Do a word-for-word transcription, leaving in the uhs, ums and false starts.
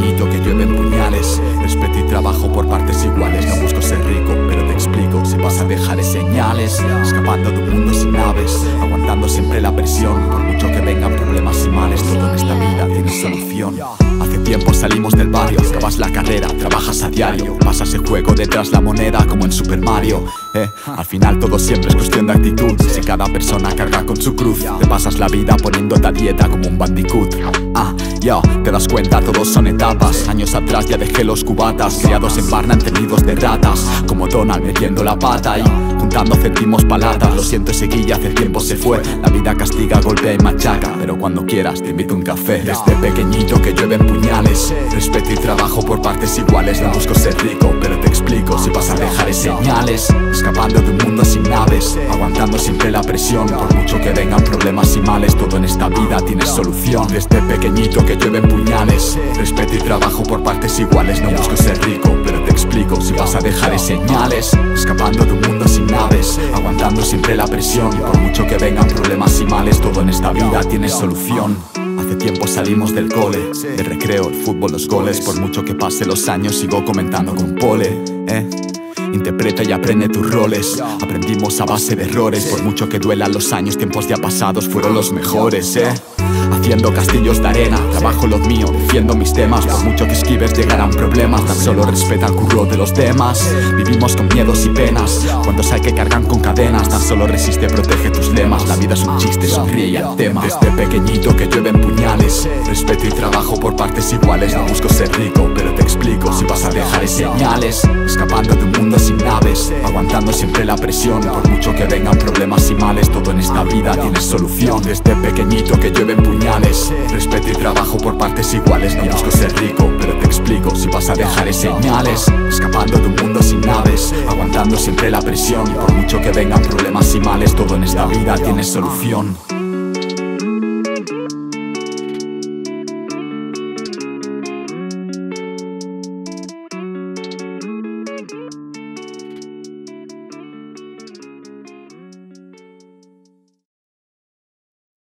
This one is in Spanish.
pequeñito que llueven puñales. Respeto y trabajo por partes iguales. No busco ser rico, pero te explico. Si vas a dejar señales, escapando de un mundo sin naves, aguantando siempre la presión. Por mucho que vengan problemas y males, todo en esta vida tiene solución. Hace tiempo salimos del barrio, acabas la carrera, trabajas a diario, pasas el juego detrás la moneda como en Super Mario. Eh, al final todo siempre es cuestión de actitud. Si cada persona carga con su cruz, te pasas la vida poniéndote a dieta como un bandicoot. Ah, yo, te das cuenta, todos son etapas. Años atrás ya dejé los cubatas, criados en Barna entretenidos de ratas, como Donald metiendo la pata y juntando céntimos palatas. Lo siento, seguilla, hace tiempo se fue. La vida castiga, golpea y machaca, pero cuando quieras te invito a un café. Desde pequeñito que llueven puñales. Respeto y trabajo por partes iguales. No busco ser rico, pero te explico. Si vas a dejar señales, escapando de un mundo sin naves, aguantando siempre la presión. Por mucho que vengan problemas y males, todo en esta vida tiene solución. Desde pequeñito que llueven puñales. Respeto y trabajo por partes iguales. No busco ser rico, pero te explico. Si vas a dejar señales, escapando de un mundo sin naves, aguantando siempre la presión. Y por mucho que vengan problemas y males, todo en esta vida tiene solución. Hace tiempo salimos del cole, del recreo, el fútbol, los goles. Por mucho que pase los años sigo comentando con Pole, eh. Interpreta y aprende tus roles. Aprendimos a base de errores. Por mucho que duelan los años, tiempos ya pasados fueron los mejores, eh. Haciendo castillos de arena, trabajo lo mío, defiendo mis temas. Por mucho que esquives llegarán problemas, tan solo respeta el curro de los demás. Vivimos con miedos y penas, cuantos hay que cargan con cadenas. Tan solo resiste, protege tus lemas. La vida es un chiste, sonríe y al tema. Desde pequeñito que llueven puñales. Respeto y trabajo por partes iguales. No busco ser rico, pero te explico. Si vas a dejar señales, escapando de un mundo sin naves, aguantando siempre la presión. Por mucho que vengan problemas y males, todo en esta vida tiene solución. Desde pequeñito que llueven puñales. Respeto y trabajo por partes iguales. No busco ser rico, pero te explico. Si vas a dejar señales, escapando de un mundo sin naves, aguantando siempre la presión. Por mucho que vengan problemas y males, todo en esta vida tiene solución.